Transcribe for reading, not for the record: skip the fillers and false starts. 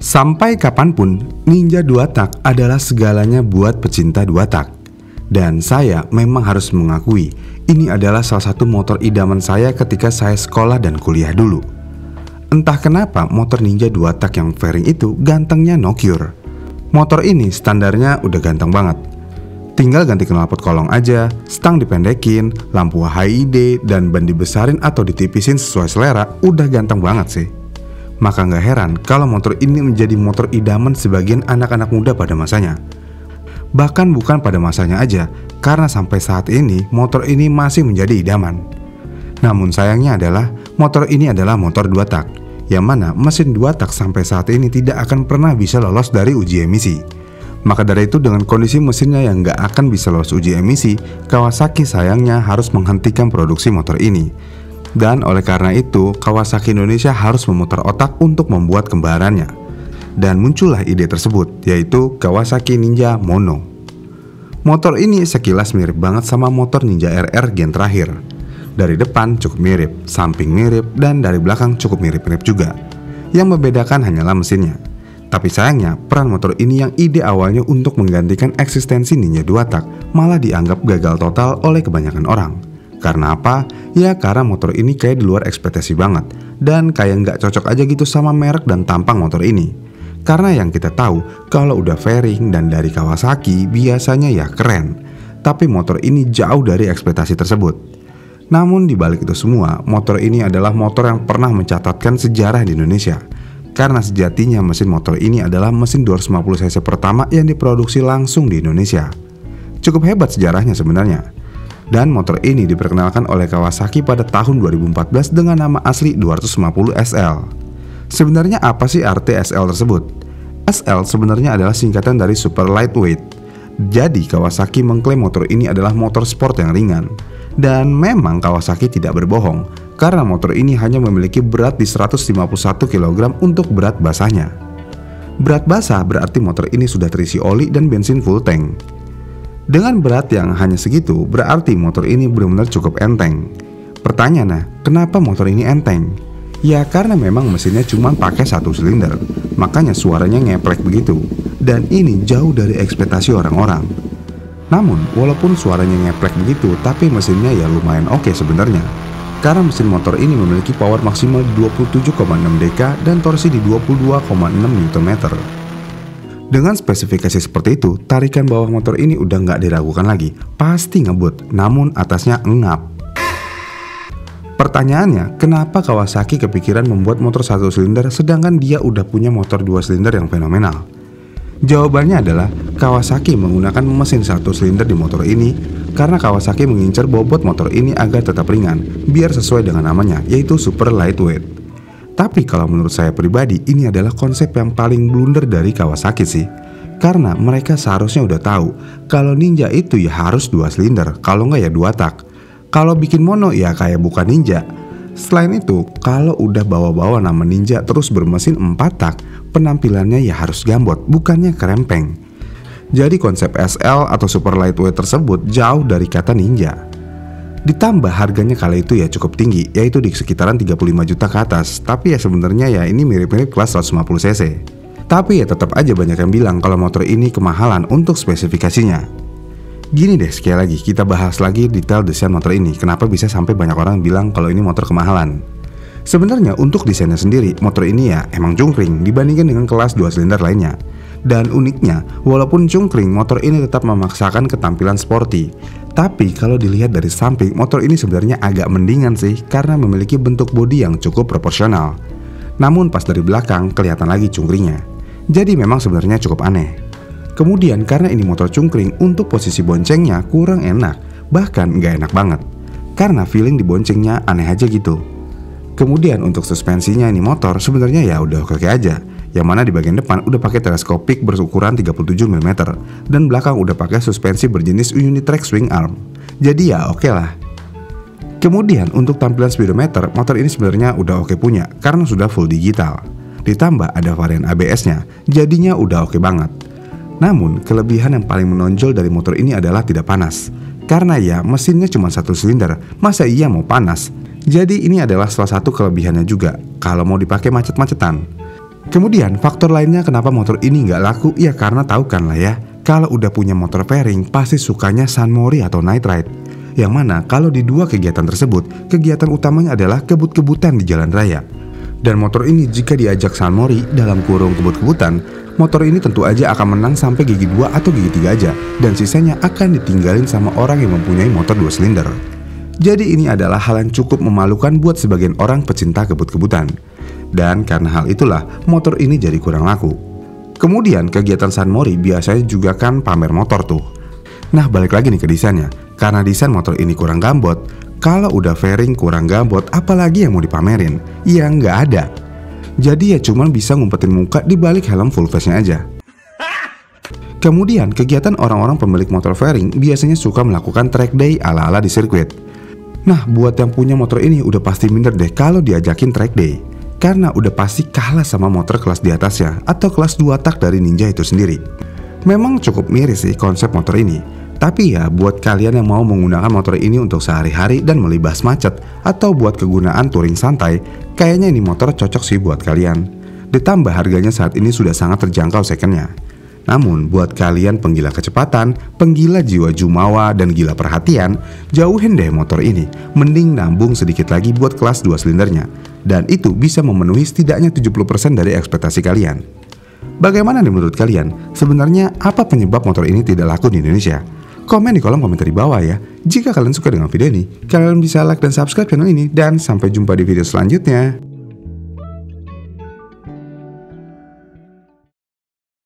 Sampai kapanpun, Ninja 2 tak adalah segalanya buat pecinta 2 tak. Dan saya memang harus mengakui, ini adalah salah satu motor idaman saya ketika saya sekolah dan kuliah dulu. Entah kenapa motor Ninja 2 tak yang fairing itu gantengnya no cure. Motor ini standarnya udah ganteng banget. Tinggal ganti knalpot kolong aja, stang dipendekin, lampu HID, dan ban dibesarin atau ditipisin sesuai selera, udah ganteng banget sih. Maka gak heran kalau motor ini menjadi motor idaman sebagian anak-anak muda pada masanya. Bahkan bukan pada masanya aja, karena sampai saat ini motor ini masih menjadi idaman. Namun sayangnya adalah motor ini adalah motor 2 tak, yang mana mesin 2 tak sampai saat ini tidak akan pernah bisa lolos dari uji emisi. Maka dari itu dengan kondisi mesinnya yang gak akan bisa lolos uji emisi, Kawasaki sayangnya harus menghentikan produksi motor ini. Dan oleh karena itu Kawasaki Indonesia harus memutar otak untuk membuat kembarannya. Dan muncullah ide tersebut, yaitu Kawasaki Ninja Mono. Motor ini sekilas mirip banget sama motor Ninja RR gen terakhir. Dari depan cukup mirip, samping mirip, dan dari belakang cukup mirip-mirip juga. Yang membedakan hanyalah mesinnya. Tapi sayangnya, peran motor ini yang ide awalnya untuk menggantikan eksistensi Ninja 2 tak malah dianggap gagal total oleh kebanyakan orang. Karena apa? Ya karena motor ini kayak di luar ekspektasi banget. Dan kayak nggak cocok aja gitu sama merek dan tampang motor ini. Karena yang kita tahu, kalau udah fairing dan dari Kawasaki biasanya ya keren. Tapi motor ini jauh dari ekspektasi tersebut. Namun dibalik itu semua, motor ini adalah motor yang pernah mencatatkan sejarah di Indonesia. Karena sejatinya mesin motor ini adalah mesin 250cc pertama yang diproduksi langsung di Indonesia. Cukup hebat sejarahnya sebenarnya. Dan motor ini diperkenalkan oleh Kawasaki pada tahun 2014 dengan nama asli 250 SL. Sebenarnya apa sih arti SL tersebut? SL sebenarnya adalah singkatan dari super lightweight. Jadi Kawasaki mengklaim motor ini adalah motor sport yang ringan. Dan memang Kawasaki tidak berbohong, karena motor ini hanya memiliki berat di 151 kg untuk berat basahnya. Berat basah berarti motor ini sudah terisi oli dan bensin full tank. Dengan berat yang hanya segitu, berarti motor ini benar-benar cukup enteng. Pertanyaannya, kenapa motor ini enteng? Ya karena memang mesinnya cuma pakai 1 silinder, makanya suaranya ngeplek begitu. Dan ini jauh dari ekspektasi orang-orang. Namun walaupun suaranya ngeplek begitu, tapi mesinnya ya lumayan oke sebenarnya. Karena mesin motor ini memiliki power maksimal 27,6 dk dan torsi di 22,6 Nm. Dengan spesifikasi seperti itu, tarikan bawah motor ini udah nggak diragukan lagi, pasti ngebut, namun atasnya engap. Pertanyaannya, kenapa Kawasaki kepikiran membuat motor 1 silinder sedangkan dia udah punya motor 2 silinder yang fenomenal? Jawabannya adalah Kawasaki menggunakan mesin 1 silinder di motor ini karena Kawasaki mengincar bobot motor ini agar tetap ringan, biar sesuai dengan namanya, yaitu super lightweight. Tapi kalau menurut saya pribadi, ini adalah konsep yang paling blunder dari Kawasaki sih. Karena mereka seharusnya udah tahu kalau Ninja itu ya harus 2 silinder, kalau nggak ya 2 tak. Kalau bikin mono ya kayak bukan Ninja. Selain itu, kalau udah bawa-bawa nama Ninja terus bermesin 4 tak, penampilannya ya harus gambot, bukannya kerempeng. Jadi konsep SL atau super lightweight tersebut jauh dari kata Ninja. Ditambah harganya kala itu ya cukup tinggi, yaitu di sekitaran 35 juta ke atas. Tapi ya sebenarnya ya ini mirip-mirip kelas 150cc. Tapi ya tetap aja banyak yang bilang kalau motor ini kemahalan untuk spesifikasinya. Gini deh, sekali lagi kita bahas lagi detail desain motor ini. Kenapa bisa sampai banyak orang bilang kalau ini motor kemahalan? Sebenarnya untuk desainnya sendiri, motor ini ya emang cungkring dibandingkan dengan kelas 2 silinder lainnya. Dan uniknya, walaupun cungkring, motor ini tetap memaksakan ketampilan sporty. Tapi kalau dilihat dari samping, motor ini sebenarnya agak mendingan sih karena memiliki bentuk bodi yang cukup proporsional. Namun pas dari belakang kelihatan lagi cungkringnya. Jadi memang sebenarnya cukup aneh. Kemudian karena ini motor cungkring, untuk posisi boncengnya kurang enak, bahkan nggak enak banget. Karena feeling di boncengnya aneh aja gitu. Kemudian untuk suspensinya ini motor sebenarnya ya udah oke aja. Yang mana di bagian depan udah pakai teleskopik berukuran 37 mm dan belakang udah pakai suspensi berjenis Unitrack Swing Arm. Jadi ya oke lah. Kemudian untuk tampilan speedometer, motor ini sebenarnya udah oke punya karena sudah full digital. Ditambah ada varian ABS-nya, jadinya udah oke banget. Namun kelebihan yang paling menonjol dari motor ini adalah tidak panas. Karena ya mesinnya cuma 1 silinder, masa iya mau panas? Jadi ini adalah salah satu kelebihannya juga kalau mau dipakai macet-macetan. Kemudian faktor lainnya kenapa motor ini nggak laku, ya karena tahu kan lah ya, kalau udah punya motor fairing pasti sukanya sunmori atau night ride. Yang mana kalau di dua kegiatan tersebut, kegiatan utamanya adalah kebut-kebutan di jalan raya. Dan motor ini jika diajak sunmori dalam kurung kebut-kebutan, motor ini tentu aja akan menang sampai gigi 2 atau gigi 3 aja, dan sisanya akan ditinggalin sama orang yang mempunyai motor 2 silinder. Jadi ini adalah hal yang cukup memalukan buat sebagian orang pecinta kebut-kebutan. Dan karena hal itulah motor ini jadi kurang laku. Kemudian kegiatan sunmori biasanya juga kan pamer motor tuh. Nah balik lagi nih ke desainnya. Karena desain motor ini kurang gambot, kalau udah fairing kurang gambot apalagi yang mau dipamerin? Ya nggak ada. Jadi ya cuman bisa ngumpetin muka di balik helm full face-nya aja. Kemudian kegiatan orang-orang pemilik motor fairing biasanya suka melakukan track day ala-ala di sirkuit. Nah buat yang punya motor ini udah pasti minder deh kalau diajakin track day. Karena udah pasti kalah sama motor kelas di atasnya atau kelas 2 tak dari Ninja itu sendiri. Memang cukup miris sih konsep motor ini. Tapi ya buat kalian yang mau menggunakan motor ini untuk sehari-hari dan melibas macet atau buat kegunaan touring santai, kayaknya ini motor cocok sih buat kalian. Ditambah harganya saat ini sudah sangat terjangkau secondnya. Namun buat kalian penggila kecepatan, penggila jiwa jumawa, dan gila perhatian, jauhin deh motor ini. Mending nambung sedikit lagi buat kelas 2 silindernya. Dan itu bisa memenuhi setidaknya 70% dari ekspektasi kalian. Bagaimana nih menurut kalian? Sebenarnya apa penyebab motor ini tidak laku di Indonesia? Komen di kolom komentar di bawah ya. Jika kalian suka dengan video ini, kalian bisa like dan subscribe channel ini. Dan sampai jumpa di video selanjutnya.